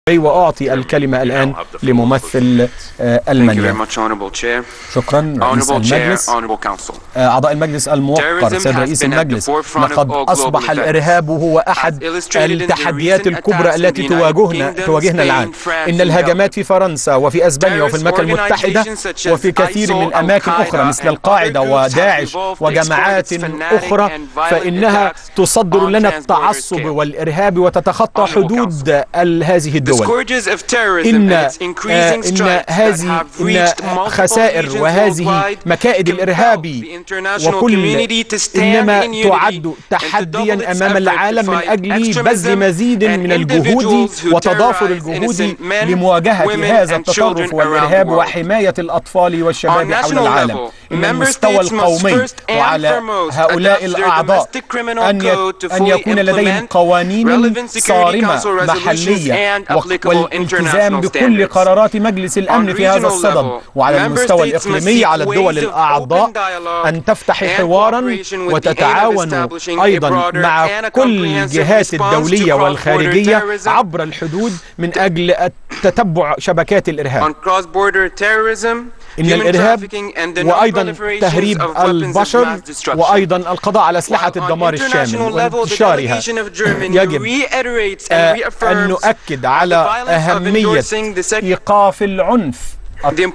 وأعطي الكلمة الآن لممثل ألمانيا. شكرا رئيس المجلس. أعضاء المجلس الموقر، سيد رئيس المجلس، لقد أصبح الإرهاب هو أحد التحديات الكبرى التي تواجهنا الآن. إن الهجمات في فرنسا وفي أسبانيا وفي المملكة المتحدة وفي كثير من أماكن أخرى مثل القاعدة وداعش وجماعات أخرى فإنها تصدر لنا التعصب والإرهاب وتتخطى حدود هذه الدول. إن خسائر وهذه مكائد الإرهاب وكل إنما تعد تحديا أمام العالم من أجل بذل مزيد من الجهود وتضافر الجهود لمواجهة هذا التطرف والإرهاب وحماية الأطفال والشباب حول العالم. إن المستوى القومي وعلى هؤلاء الأعضاء أن يكون لديهم قوانين صارمة محلية والالتزام بكل قرارات مجلس الأمن في هذا الصدد، وعلى المستوى الإقليمي على الدول الأعضاء أن تفتح حوارا وتتعاون أيضا مع كل الجهات الدولية والخارجية عبر الحدود من أجل تتبع شبكات الإرهاب. إن الإرهاب وأيضا تهريب البشر وأيضا القضاء على أسلحة الدمار الشامل وانتشارها. يجب أن نؤكد على أهمية إيقاف العنف. إن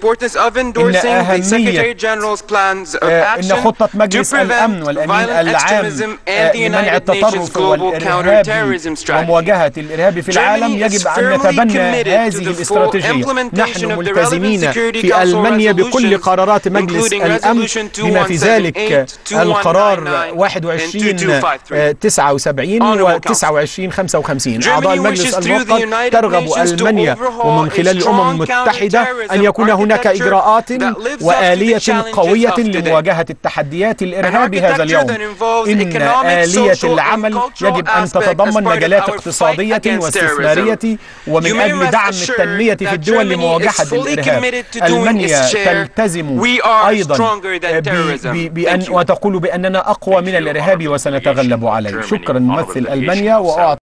خطة مجلس الأمن والأمين العام لمنع التطرف والإرهاب ومواجهة الإرهاب في العالم يجب أن نتبنى هذه الاستراتيجية. نحن ملتزمين في ألمانيا بكل قرارات مجلس الأمن بما في ذلك القرار 2179 و 2955. أعضاء المجلس المؤقت ترغب ألمانيا ومن خلال الأمم المتحدة أن يكون هناك إجراءات وآلية قوية لمواجهة التحديات الإرهاب هذا اليوم. إن آلية العمل يجب أن تتضمن مجالات اقتصادية واستثمارية ومن أجل دعم التنمية في الدول لمواجهة الإرهاب. ألمانيا تلتزم أيضا وتقول بأننا أقوى من الإرهاب وسنتغلب عليه. شكرا ممثل ألمانيا.